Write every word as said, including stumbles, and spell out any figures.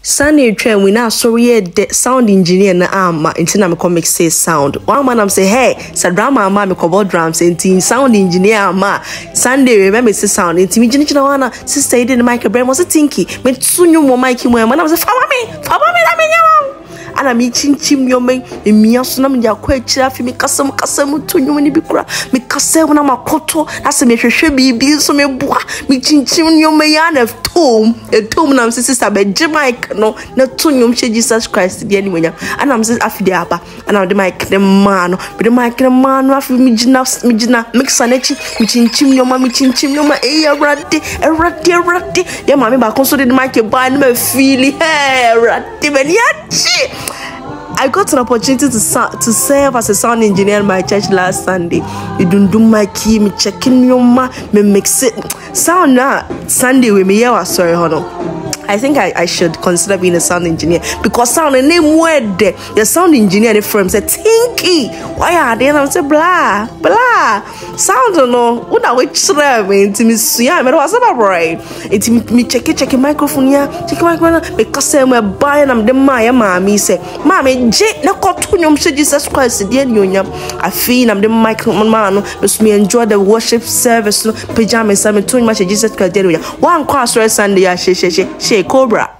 Sunday train we now sorry the sound engineer na ama until na me come make say sound. One man am say hey, sa drama ama me cover drums until sound engineer ama Sunday remember say sound until me jini wana sister did the mic brain was a Tinky me tunyu mo mic mo man am say fama me fama me na me nyawo ana mi chinchim yo me mi aso na me ya kwa chira fi me kasam kasam tunyu ni bikura me kasam na makoto ase me hwehwe bibi so me boa me chinchim yo me ya na tom e tom na me sister be mic no na tunyu she Jesus Christ di ani wanya ana me say afide aba ana de mic the man no the mic the man no afi me gina me gina mix anachi me chinchim yo ma me chinchim yo ma e erade erade erade ya ma me ba konso de mic ba na me feel hey erade be ya I got an opportunity to to serve as a sound engineer in my church last Sunday. You don't do my key, me checking your ma, me mix it. Sound na Sunday with me yeah sorry hono. I think I, I should consider being a sound engineer because sound the name word there. The sound engineer the firm said Tinky. Why are they? And I say blah blah. Sound no. What are we trying? It me suya. Me was about right. It me check it check the microphone ya. Check microphone because I'm a buy and I'm the my mommy say. Mommy J na kotunyom she Jesus Christ the nyonyam. I feel I'm the microphone man. But me enjoy the worship service. Pajamas. I'm too much Jesus Christ the nyonyam. One class Sunday ya she she she. Cobra.